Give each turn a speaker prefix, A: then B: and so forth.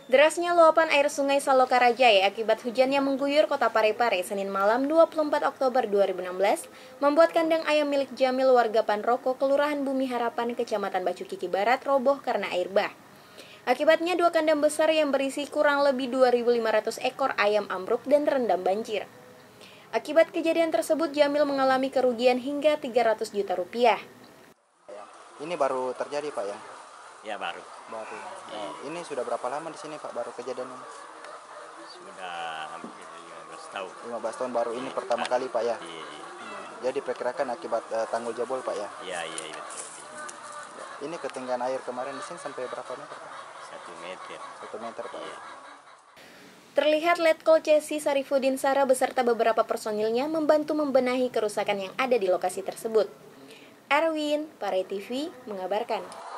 A: Derasnya luapan air sungai Salokarajaya akibat hujan yang mengguyur kota Parepare Senin malam 24 Oktober 2016 membuat kandang ayam milik Jamil warga Panroko, Kelurahan Bumi Harapan, Kecamatan Bacukiki Barat roboh karena air bah. Akibatnya 2 kandang besar yang berisi kurang lebih 2.500 ekor ayam ambruk dan terendam banjir. Akibat kejadian tersebut, Jamil mengalami kerugian hingga 300 juta rupiah.
B: Ini baru terjadi, Pak, ya?
C: Ya, baru.
B: Ini sudah berapa lama di sini, Pak, baru kejadian ini?
C: Sudah hampir 15 tahun.
B: 15 tahun baru ini pertama kali, Pak, ya?
C: Iya.
B: Jadi diperkirakan akibat tanggul jebol, Pak, ya?
C: Iya, betul.
B: Ini ketinggian air kemarin di sini sampai berapa meter, Pak?
C: 1 meter.
B: 1 meter, Pak.
C: Iya.
A: Terlihat Letkol Cesi Sarifudin Sara beserta beberapa personilnya membantu membenahi kerusakan yang ada di lokasi tersebut. Erwin, Pare TV, mengabarkan.